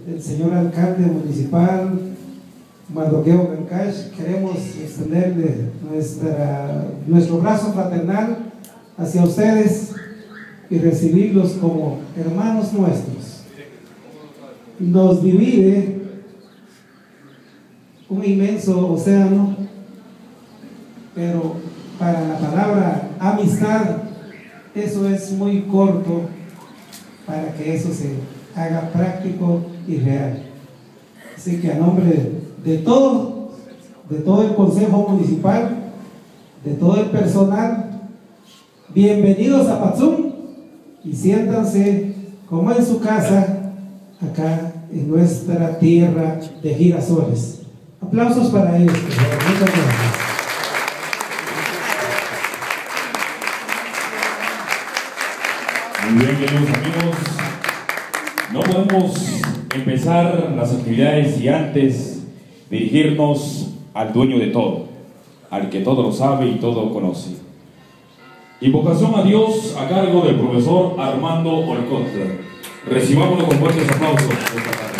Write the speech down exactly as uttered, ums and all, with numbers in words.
el señor alcalde municipal, Mardoqueo Cancash, queremos extenderle nuestra, nuestro brazo fraternal hacia ustedes y recibirlos como hermanos nuestros. Nos divide un inmenso océano, pero para la palabra amistad, eso es muy corto para que eso se haga práctico y real. Así que a nombre de todo, de todo el Consejo Municipal, de todo el personal, bienvenidos a Patzum y siéntanse como en su casa, acá en nuestra tierra de girasoles. Aplausos para ellos, por favor. Muchas gracias. Muy bien, queridos amigos, no podemos empezar las actividades y antes dirigirnos al dueño de todo, al que todo lo sabe y todo conoce. Invocación a Dios a cargo del profesor Armando Olcott. Recibámoslo con fuertes aplausos esta tarde.